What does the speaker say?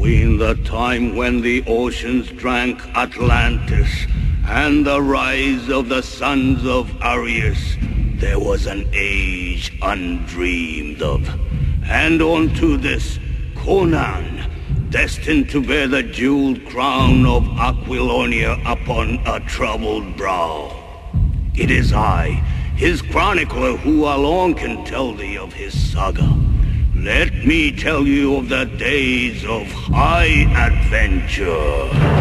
Between the time when the oceans drank Atlantis and the rise of the sons of Aryas, there was an age undreamed of. And unto this, Conan, destined to bear the jeweled crown of Aquilonia upon a troubled brow. It is I, his chronicler, who alone can tell thee of his saga. Let me tell you of the days of high adventure.